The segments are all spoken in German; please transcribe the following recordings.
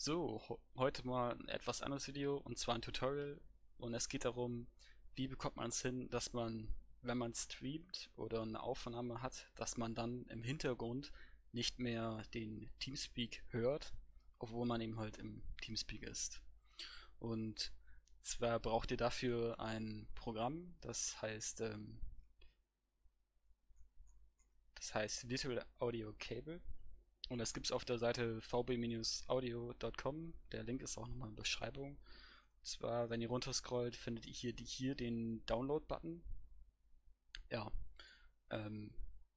So, heute mal ein etwas anderes Video und zwar ein Tutorial und es geht darum, wie bekommt man es hin, dass man, wenn man streamt oder eine Aufnahme hat, dass man dann im Hintergrund nicht mehr den Teamspeak hört, obwohl man eben halt im Teamspeak ist. Und zwar braucht ihr dafür ein Programm, das heißt Virtual Audio Cable. Und das gibt es auf der Seite vb-audio.com. Der Link ist auch nochmal in der Beschreibung. Und zwar, wenn ihr runterscrollt, findet ihr hier den Download-Button. Ja, ähm,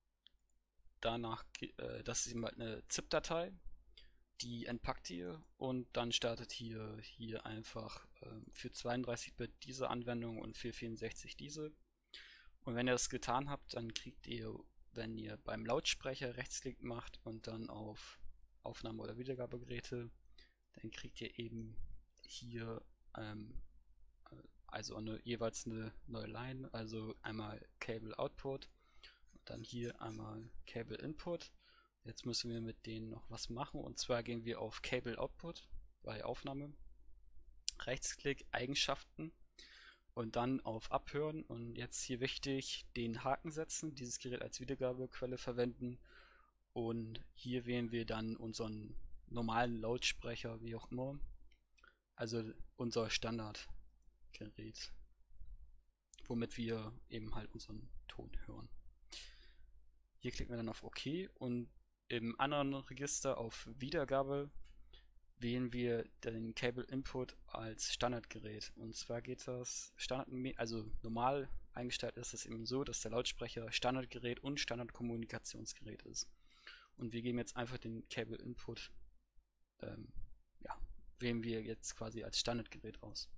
das ist eben halt eine ZIP-Datei. Die entpackt ihr und dann startet hier einfach für 32-Bit diese Anwendung und für 64 diese. Und wenn ihr das getan habt, dann kriegt ihr, wenn ihr beim Lautsprecher Rechtsklick macht und dann auf Aufnahme- oder Wiedergabegeräte, dann kriegt ihr eben hier ähm, also jeweils eine neue Line, also einmal Cable Output und dann hier einmal Cable Input. Jetzt müssen wir mit denen noch was machen und zwar gehen wir auf Cable Output bei Aufnahme, Rechtsklick, Eigenschaften und dann auf Abhören und jetzt hier wichtig den Haken setzen, dieses Gerät als Wiedergabequelle verwenden und hier wählen wir dann unseren normalen Lautsprecher, wie auch immer, also unser Standardgerät, womit wir eben halt unseren Ton hören. Hier klicken wir dann auf OK und im anderen Register auf Wiedergabe wählen wir den Cable Input als Standardgerät. Und zwar geht das also normal eingestellt ist es eben so, dass der Lautsprecher Standardgerät und Standardkommunikationsgerät ist. Und wir geben jetzt einfach den Cable Input, ähm, ja, wählen wir jetzt quasi als Standardgerät aus.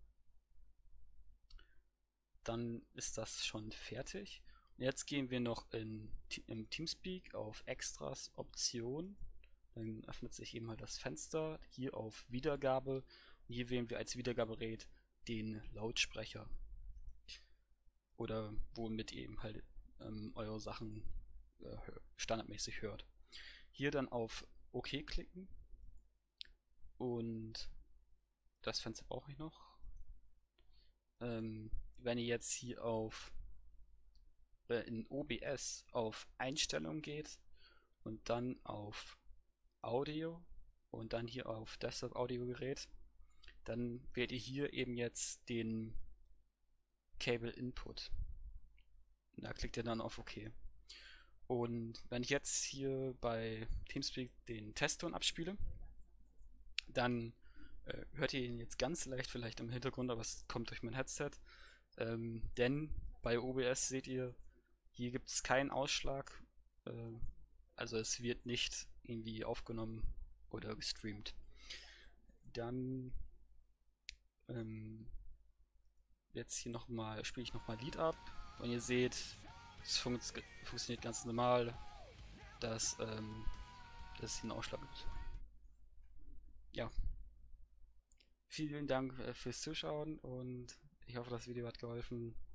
Dann ist das schon fertig. Und jetzt gehen wir noch im Teamspeak auf Extras Option. Dann öffnet sich eben halt das Fenster, hier auf Wiedergabe. Und hier wählen wir als Wiedergabegerät den Lautsprecher. Oder womit ihr eben halt eure Sachen standardmäßig hört. Hier dann auf OK klicken. Und das Fenster brauche ich noch. Wenn ihr jetzt hier in OBS auf Einstellungen geht und dann auf Audio und dann hier auf Desktop Audiogerät, dann wählt ihr hier eben jetzt den Cable Input. Da klickt ihr dann auf OK. Und wenn ich jetzt hier bei Teamspeak den Testton abspiele, dann hört ihr ihn jetzt ganz leicht vielleicht im Hintergrund, aber es kommt durch mein Headset. Denn bei OBS seht ihr, hier gibt es keinen Ausschlag. Äh, also es wird nicht irgendwie aufgenommen oder gestreamt. Dann jetzt hier nochmal, spiele ich nochmal Lied ab und ihr seht, es funktioniert ganz normal, dass es hier einen Ausschlag gibt. Ja, vielen Dank fürs Zuschauen und ich hoffe, das Video hat geholfen.